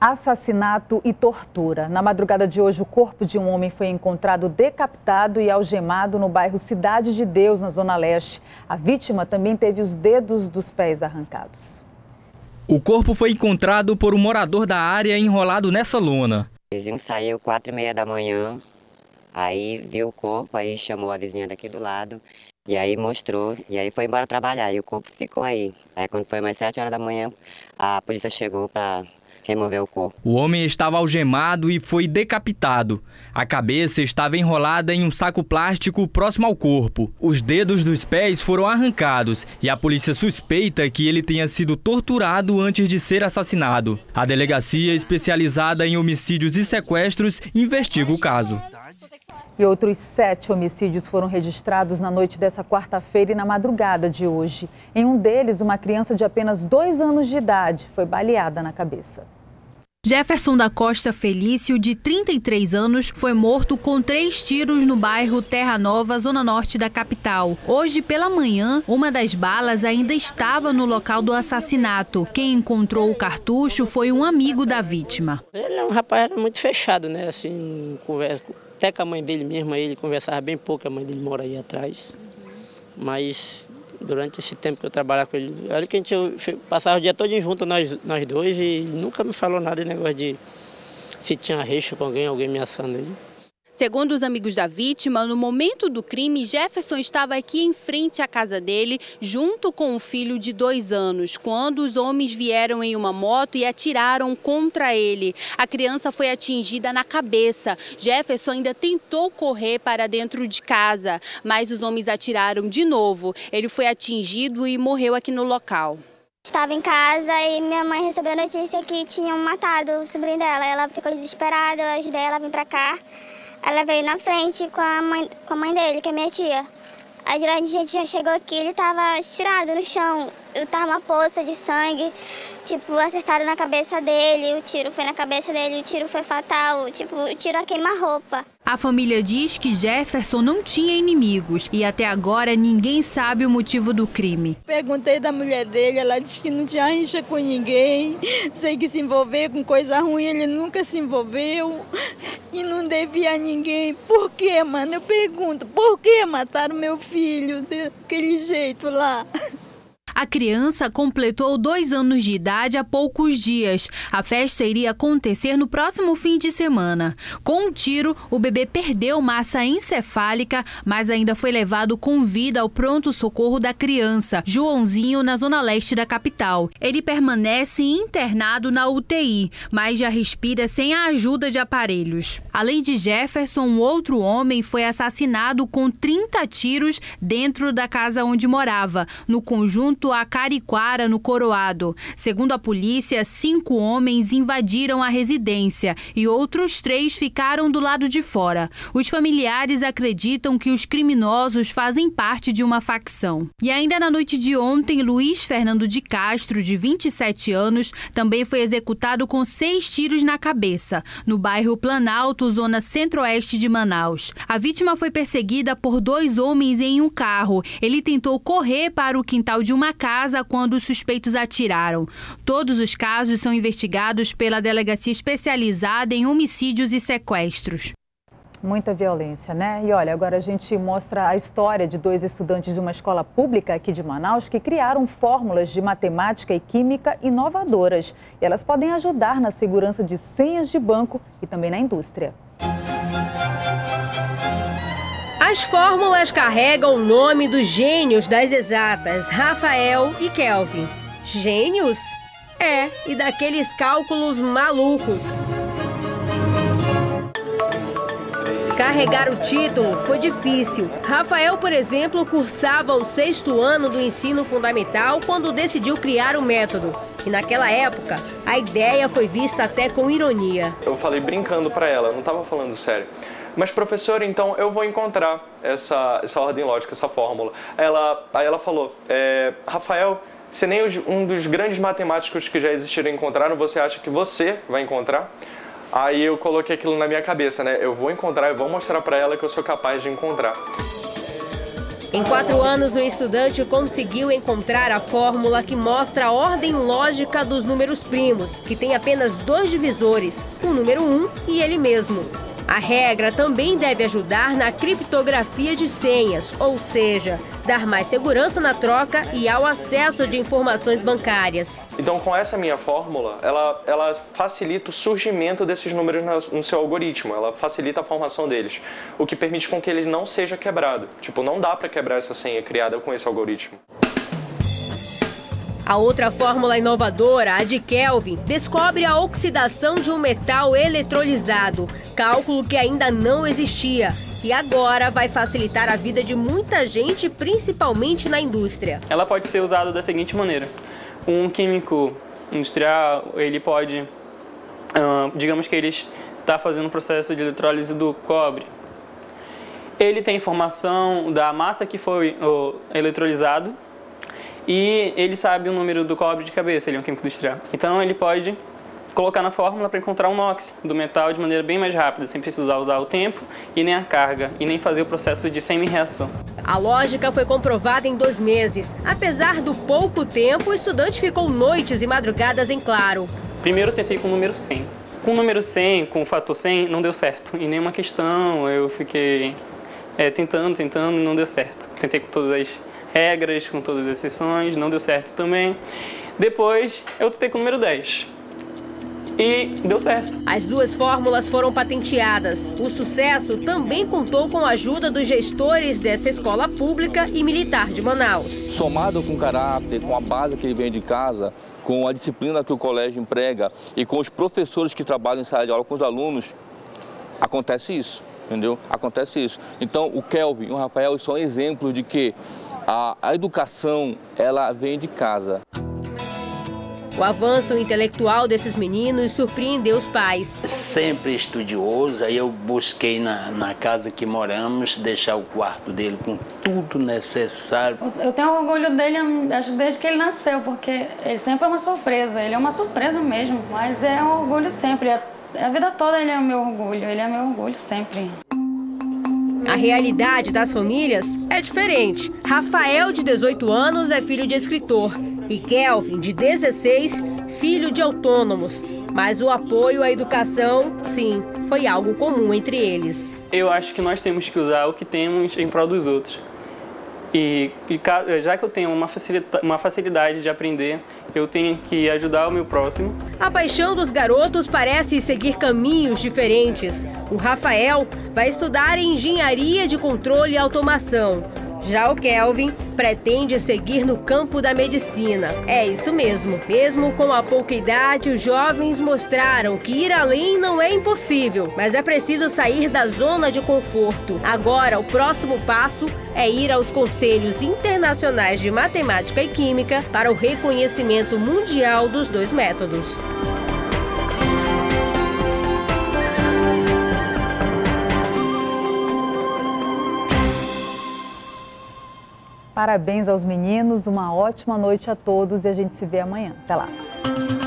Assassinato e tortura. Na madrugada de hoje, o corpo de um homem foi encontrado decapitado e algemado no bairro Cidade de Deus, na Zona Leste. A vítima também teve os dedos dos pés arrancados. O corpo foi encontrado por um morador da área enrolado nessa lona. O vizinho saiu 4h30 da manhã, aí viu o corpo, aí chamou a vizinha daqui do lado, e aí mostrou, e aí foi embora trabalhar, e o corpo ficou aí. Aí quando foi mais 7 horas da manhã, a polícia chegou para remover o corpo. O homem estava algemado e foi decapitado. A cabeça estava enrolada em um saco plástico próximo ao corpo. Os dedos dos pés foram arrancados e a polícia suspeita que ele tenha sido torturado antes de ser assassinado. A delegacia especializada em homicídios e sequestros investiga o caso. E outros 7 homicídios foram registrados na noite dessa quarta-feira e na madrugada de hoje. Em um deles, uma criança de apenas 2 anos de idade foi baleada na cabeça. Jefferson da Costa Felício, de 33 anos, foi morto com 3 tiros no bairro Terra Nova, zona norte da capital. Hoje pela manhã, uma das balas ainda estava no local do assassinato. Quem encontrou o cartucho foi um amigo da vítima. Ele é um rapaz muito fechado, né? Assim, conversa. Até com a mãe dele mesmo, ele conversava bem pouco, a mãe dele mora aí atrás. Mas durante esse tempo que eu trabalhava com ele, olha que a gente passava o dia todo junto, nós dois, e ele nunca me falou nada de negócio de se tinha rixa com alguém ameaçando ele. Segundo os amigos da vítima, no momento do crime, Jefferson estava aqui em frente à casa dele, junto com um filho de 2 anos, quando os homens vieram em uma moto e atiraram contra ele. A criança foi atingida na cabeça. Jefferson ainda tentou correr para dentro de casa, mas os homens atiraram de novo. Ele foi atingido e morreu aqui no local. Estava em casa e minha mãe recebeu a notícia que tinham matado o sobrinho dela. Ela ficou desesperada, eu ajudei ela a vir para cá. Ela veio na frente com a mãe dele, que é minha tia. A gente já chegou aqui, ele estava estirado no chão. Estava uma poça de sangue, acertaram na cabeça dele, o tiro foi na cabeça dele, o tiro foi fatal, o tiro a queima-roupa. A família diz que Jefferson não tinha inimigos e até agora ninguém sabe o motivo do crime. Perguntei da mulher dele, ela disse que não tinha rixa com ninguém, sei que se envolver com coisa ruim, ele nunca se envolveu e não devia a ninguém. Por quê, mano? Eu pergunto, por que mataram meu filho daquele jeito lá? A criança completou 2 anos de idade há poucos dias. A festa iria acontecer no próximo fim de semana. Com um tiro, o bebê perdeu massa encefálica, mas ainda foi levado com vida ao pronto-socorro da criança, Joãozinho, na zona leste da capital. Ele permanece internado na UTI, mas já respira sem a ajuda de aparelhos. Além de Jefferson, um outro homem foi assassinado com 30 tiros dentro da casa onde morava, no conjunto Acariquara, no Coroado. Segundo a polícia, 5 homens invadiram a residência e outros 3 ficaram do lado de fora. Os familiares acreditam que os criminosos fazem parte de uma facção. E ainda na noite de ontem, Luiz Fernando de Castro, de 27 anos, também foi executado com 6 tiros na cabeça, no bairro Planalto, zona centro-oeste de Manaus. A vítima foi perseguida por 2 homens em um carro. Ele tentou correr para o quintal de uma casa quando os suspeitos atiraram. Todos os casos são investigados pela Delegacia Especializada em Homicídios e Sequestros. Muita violência, né? E olha, agora a gente mostra a história de 2 estudantes de uma escola pública aqui de Manaus que criaram fórmulas de matemática e química inovadoras. E elas podem ajudar na segurança de senhas de banco e também na indústria. As fórmulas carregam o nome dos gênios das exatas, Rafael e Kelvin. Gênios? É, e daqueles cálculos malucos. Carregar o título foi difícil. Rafael, por exemplo, cursava o 6º ano do ensino fundamental quando decidiu criar o método. E naquela época, a ideia foi vista até com ironia. Eu falei brincando para ela, não estava falando sério. Mas, professora, então eu vou encontrar essa ordem lógica, essa fórmula. Aí ela falou, Rafael, se nem um dos grandes matemáticos que já existiram encontraram, você acha que você vai encontrar? Aí eu coloquei aquilo na minha cabeça, né? Eu vou encontrar, eu vou mostrar para ela que eu sou capaz de encontrar. Em 4 anos, o estudante conseguiu encontrar a fórmula que mostra a ordem lógica dos números primos, que tem apenas 2 divisores, o número 1 e ele mesmo. A regra também deve ajudar na criptografia de senhas, ou seja, dar mais segurança na troca e ao acesso de informações bancárias. Então, com essa minha fórmula, ela facilita o surgimento desses números no seu algoritmo, ela facilita a formação deles, o que permite com que ele não seja quebrado. Tipo, não dá para quebrar essa senha criada com esse algoritmo. A outra fórmula inovadora, a de Kelvin, descobre a oxidação de um metal eletrolizado, cálculo que ainda não existia e agora vai facilitar a vida de muita gente, principalmente na indústria. Ela pode ser usada da seguinte maneira: um químico industrial, ele pode, digamos que ele está fazendo um processo de eletrólise do cobre. Ele tem informação da massa que foi eletrolizado, e ele sabe o número do cobre de cabeça, ele é um químico industrial. Então ele pode colocar na fórmula para encontrar um NOx do metal de maneira bem mais rápida, sem precisar usar o tempo e nem a carga, e nem fazer o processo de semi-reação. A lógica foi comprovada em 2 meses. Apesar do pouco tempo, o estudante ficou noites e madrugadas em claro. Primeiro eu tentei com o número 100. Com o número 100, com o fator 100, não deu certo. Em nenhuma questão eu fiquei tentando, não deu certo. Tentei com todas as regras, com todas as exceções, não deu certo também. Depois eu tentei com o número 10 e deu certo. As 2 fórmulas foram patenteadas. O sucesso também contou com a ajuda dos gestores dessa escola pública e militar de Manaus. Somado com o caráter, com a base que ele vem de casa, com a disciplina que o colégio emprega e com os professores que trabalham em sala de aula com os alunos, acontece isso, entendeu? Acontece isso. Então o Kelvin e o Rafael são exemplos de que a educação, ela vem de casa. O avanço intelectual desses meninos surpreendeu os pais. Sempre estudioso, aí eu busquei na casa que moramos, deixar o quarto dele com tudo necessário. Eu tenho orgulho dele, acho desde que ele nasceu, porque ele sempre é uma surpresa, ele é uma surpresa mesmo, mas é um orgulho sempre, a vida toda ele é o meu orgulho sempre. A realidade das famílias é diferente. Rafael, de 18 anos, é filho de escritor. E Kelvin, de 16, filho de autônomos. Mas o apoio à educação, sim, foi algo comum entre eles. Eu acho que nós temos que usar o que temos em prol dos outros. E já que eu tenho uma facilidade de aprender, eu tenho que ajudar o meu próximo. A paixão dos garotos parece seguir caminhos diferentes. O Rafael vai estudar engenharia de controle e automação. Já o Kelvin pretende seguir no campo da medicina. É isso mesmo. Mesmo com a pouca idade, os jovens mostraram que ir além não é impossível, mas é preciso sair da zona de conforto. Agora, o próximo passo é ir aos conselhos internacionais de matemática e química para o reconhecimento mundial dos 2 métodos. Parabéns aos meninos, uma ótima noite a todos e a gente se vê amanhã. Até lá!